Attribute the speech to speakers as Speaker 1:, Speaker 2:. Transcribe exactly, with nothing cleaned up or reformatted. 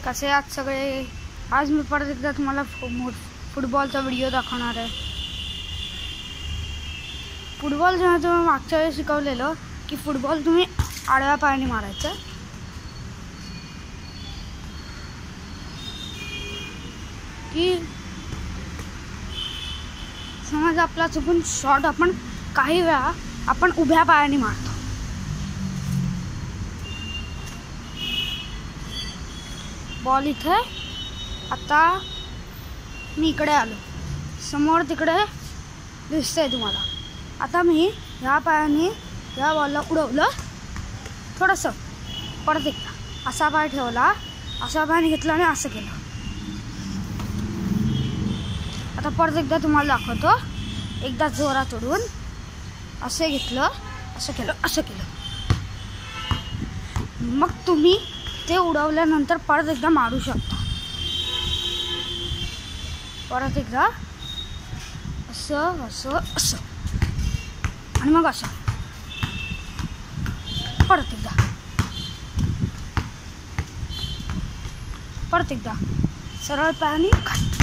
Speaker 1: कसे आहात सगळे? आज मी परत एकदा तुम्हाला फुटबॉलचा व्हिडिओ दाखवणार आहे। फुटबॉल जेव्हा तुम्ही मागच्या वेळेस शिकवलेलं की फुटबॉल तुम्ही आडव्या पायाने मारायचं, की समज आपला चुकून शॉट आपण काही वेळा आपण उभ्या पायाने मारतो। बॉल इथे, आता मी इकडे आलो, समोर तिकडे दिसतंय तुम्हाला। आता मी ह्या पायाने या बॉलला उडवलं थोडंसं, परत एकदा असा पाय ठेवला, असा पायाने घेतला आणि असं केलं। आता परत एकदा तुम्हाला दाखवतो, एकदा जोरात उडवून असं घेतलं, असं केलं, असं केलं। मग तुम्ही ते उडवल्यानंतर परत एकदा मारू शकता। परत एकदा असं असं असं आणि मग असं परत एकदा, परत एकदा सरळ पायाने खाली।